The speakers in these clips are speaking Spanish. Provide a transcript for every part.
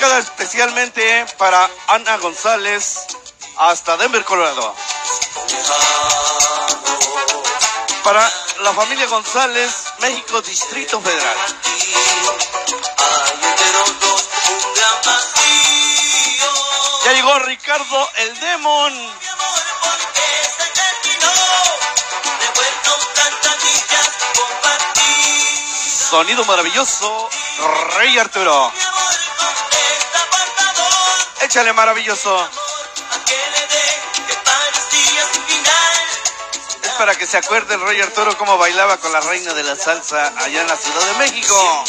Dedicada especialmente para Ana González, hasta Denver, Colorado. Para la familia González, México, Distrito Federal. Ya llegó Ricardo el Demon. Sonido maravilloso, Rey Arturo. Échale, maravilloso. Es para que se acuerde el Rey Arturo cómo bailaba con la reina de la salsa allá en la Ciudad de México.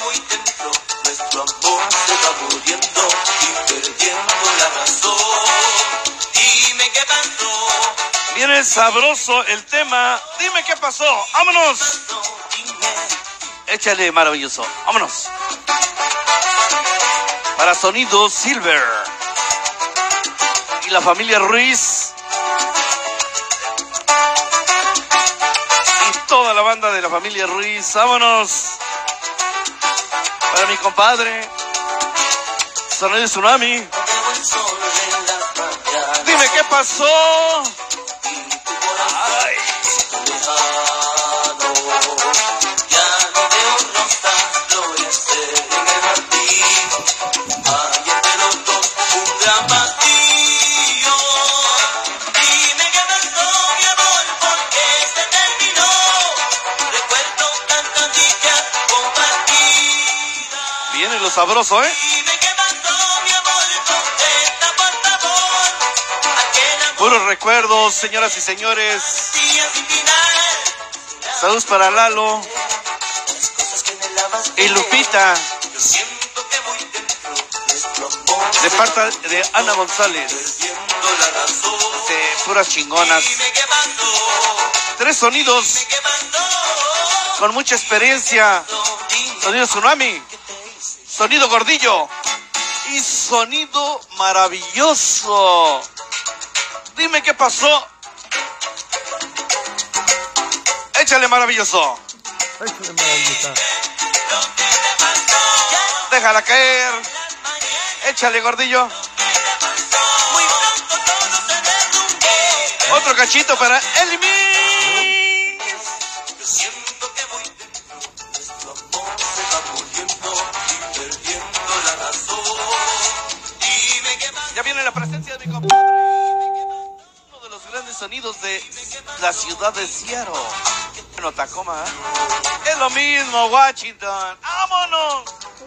Viene sabroso el tema. Dime qué pasó. ¡Vámonos! Échale, maravilloso. ¡Vámonos! Para Sonido Silver y la familia Ruiz y toda la banda de la familia Ruiz. ¡Vámonos! Para mi compadre Sonido Tsunami. Dime qué pasó. Ay. Viene lo sabroso, ¿eh? Puros recuerdos, señoras y señores. Saludos para Lalo y Lupita, de parte de Ana González. Puras chingonas. 3 sonidos con mucha experiencia. Sonido Tsunami, Sonido Gordillo y Sonido Maravilloso. Dime qué pasó. Échale, maravilloso. Échale, maravillosa. Déjala caer. Échale, gordillo. Otro cachito para Elimi. Ya viene la presencia de mi compadre. Uno de los grandes sonidos de la ciudad de Seattle. Bueno, Tacoma, ¿eh? Es lo mismo, Washington. ¡Vámonos!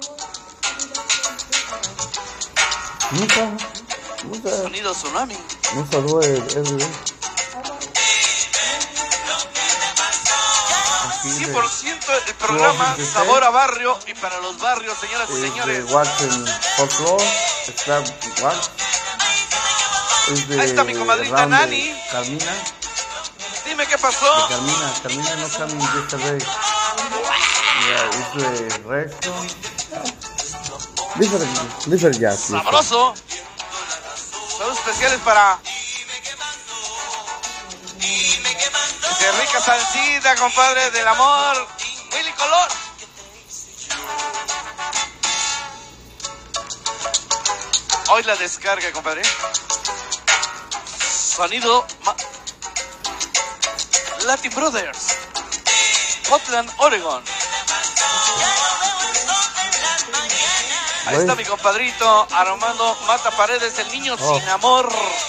Nunca. Sonido Tsunami. No saludó el 100% el programa Sabor a Barrio y para los barrios, señoras y señores. Watson Folklore, Ahí está mi comadrita Nani. Carmina. Dime qué pasó. Carmina no coming yesterday. Yeah, it's the restaurant. Different jazz. Sabroso. Saludos especiales para de rica salsita, compadre del amor, Willy Color. Hoy la descarga, compadre. Sonido Latin Brothers, Portland, Oregon. Ahí está mi compadrito Armando Mata Paredes, el niño sin amor.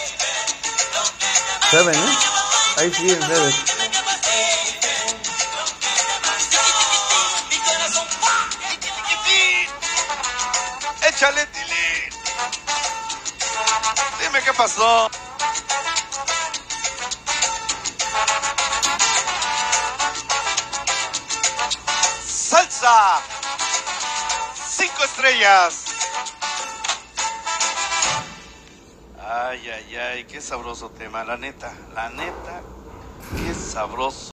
7, ¿eh? Ahí sí, en breve. Échale, Tili. Dime qué pasó. Salsa. 5 estrellas. Ay, ay, ay, qué sabroso tema, la neta, qué sabroso.